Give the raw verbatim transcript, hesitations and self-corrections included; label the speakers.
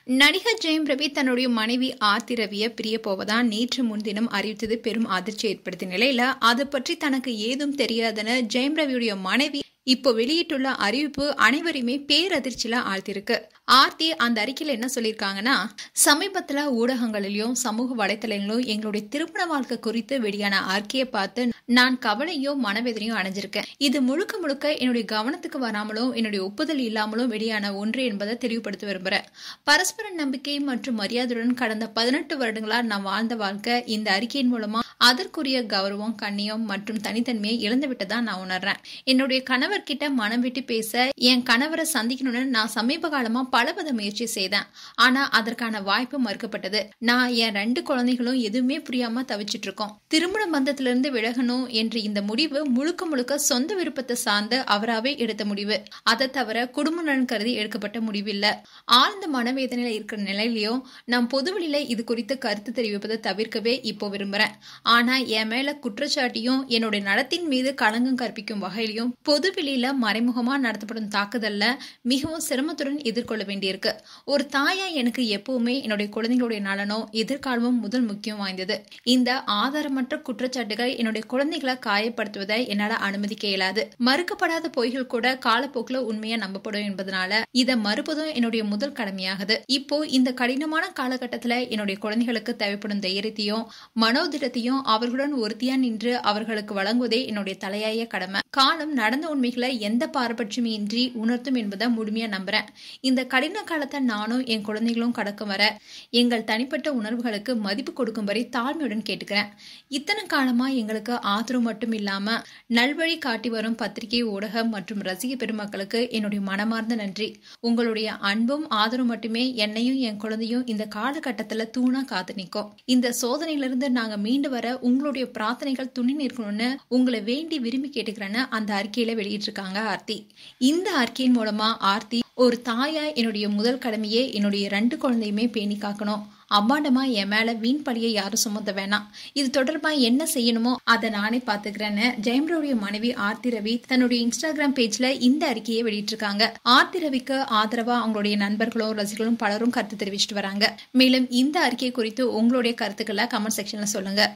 Speaker 1: நடிகர் ஜெயம் ரவி தன்னுடைய மனைவி ஆர்த்தி ரவியை பிரிய போவதா நேற்று முன்தினம் அறிவித்தது பெரும் அதிர்ச்சி ஏற்படுத்திய நிலையில அது பற்றி தனக்கு ஏதும் தெரியாதுன்னு ஜெயம் ரவியுடைய மனைவி இப்போ வெளியிட்டுள்ள அறிவிப்பு அனைவரையுமே பேரதிர்ச்சியில ஆழ்த்திருக்கு. ஆர்த்தி அந்த அறிக்கையில என்ன சொல்லியிருக்காங்கன்னா, சமீபத்துல ஊடகங்களிலும் சமூக வலைத்தளங்களிலும் எங்களுடைய திருமண வாழ்க்கை குறித்து வெளியான அறிக்கையை பார்த்து நான் கவலையோ மனவேதனையோ அடைஞ்சிருக்கேன். இது முழுக்க முழுக்க என்னுடைய கவனத்துக்கு வராமலும் என்னுடைய ஒப்புதல் இல்லாமலும் வெளியான ஒன்று என்பதை தெளிவுபடுத்த விரும்புறேன். பரஸ்பர நம்பிக்கை மற்றும் மரியாதையுடன் கடந்த பதினெட்டு வருடங்களா நான் வாழ்ந்த வாழ்க்கை இந்த அறிக்கையின் மூலமா அதற்குரிய கௌரவம், கண்ணியம் மற்றும் தனித்தன்மையை இழந்துவிட்டதா நான் உணர்றேன். என்னுடைய கணவர் கிட்ட மனம் விட்டு பேச என் கணவரை சந்திக்கணும்னு நான் சமீப காலமா பலவித முயற்சி செய்தேன். ஆனா அதற்கான வாய்ப்பு மறுக்கப்பட்டது. நான் என் ரெண்டு குழந்தைகளும் எதுவுமே புரியாம தவிச்சிட்டு இருக்கோம். திருமண பந்தத்திலிருந்து விலகணும் என்ற இந்த முடிவு முழுக்க முழுக்க சொந்த விருப்பத்தை சார்ந்து அவராவே எடுத்த முடிவு. அதை தவிர குடும்ப நலன் கருதி எடுக்கப்பட்ட முடிவு இல்ல. ஆழ்ந்த மனவேதனையில இருக்கிற நிலையிலையும் நான் பொதுவெளியில இது குறித்து கருத்து தெரிவிப்பதை தவிர்க்கவே இப்போ விரும்புறேன். ஆனா என் மேல குற்றச்சாட்டியும் என்னுடைய நடத்தின் மீது களங்கம் கற்பிக்கும் வகையிலையும் பொதுவெளியில மறைமுகமா நடத்தப்படும் தாக்குதல்ல மிகவும் சிரமத்துடன் எதிர்கொள்ள வேண்டியிருக்கு. ஒரு தாயா எனக்கு எப்பவுமே என்னுடைய குழந்தைகளுடைய நலனும் எதிர்காலமும் முதல் முக்கியம் வாய்ந்தது. இந்த ஆதாரமற்ற குற்றச்சாட்டுகள் என்னுடைய குழந்தைகளை காயப்படுத்துவதை என்னால அனுமதிக்க இயலாது. மறுக்கப்படாத பொய்கள் கூட காலப்போக்கில் உண்மையா நம்பப்படும் என்பதனால இதை மறுப்பதும் என்னுடைய முதல் கடமையாகுது. இப்போ இந்த கடினமான காலகட்டத்துல என்னுடைய குழந்தைகளுக்கு தேவைப்படும் தைரியத்தையும் மனோதிடத்தையும் அவர்களுடன் ஒருத்தியா நின்று அவர்களுக்கு வழங்குவதே என்னுடைய தலையாய கடமை. காலம் நடந்த உண்மைகளை எந்த பாரபட்சமின்றி உணர்த்தும் என்பதை முழுமையா நம்புறேன். இந்த கடின காலத்தை நானும் என் குழந்தைகளும் கடக்கும் வர எங்கள் தனிப்பட்ட உணர்வுகளுக்கு மதிப்பு கொடுக்கும் வரை தாழ்மையுடன் கேட்டுக்கிறேன். இத்தனை காலமா எங்களுக்கு ஆதரவு மட்டும் இல்லாம நல்வழி காட்டி வரும் பத்திரிகை, ஊடகம் மற்றும் ரசிக பெருமக்களுக்கு என்னுடைய மனமார்ந்த நன்றி. உங்களுடைய அன்பும் ஆதரவு மட்டுமே என்னையும் என் குழந்தையும் இந்த காலகட்டத்துல தூணா காத்து நிற்கும். இந்த சோதனையிலிருந்து நாங்க மீண்டு வர உங்களுடைய பிரார்த்தனைகள் துணி நிற்கணும்னு உங்களை வேண்டி விரும்பி கேட்டுக்கிறேன்னு அந்த அறிக்கையில வெளியிட்டிருக்காங்க ஆர்த்தி. இந்த அறிக்கையின் மூலமா ஆர்த்தி, ஒரு தாயா என்னுடைய முதல் கடமையே என்னுடைய ரெண்டு குழந்தையுமே பேணி காக்கணும். அம்மாண்டமா என் மேல வீண் பழியை யாரும் சுமத்த வேணாம். இது தொடர்பா என்ன செய்யணுமோ அதை நானே பாத்துக்கிறேன்னு ஜெயம் ரவியுடைய மனைவி ஆர்த்தி ரவி தன்னுடைய இன்ஸ்டாகிராம் பேஜ்ல இந்த அறிக்கையை வெளியிட்டிருக்காங்க. ஆர்த்தி ரவிக்கு ஆதரவா அவங்களுடைய நண்பர்களும் ரசிகர்களும் பலரும் கருத்து தெரிவிச்சிட்டு வராங்க. மேலும் இந்த அறிக்கை குறித்து உங்களுடைய கருத்துக்களை கமெண்ட் செக்ஷன்ல சொல்லுங்க.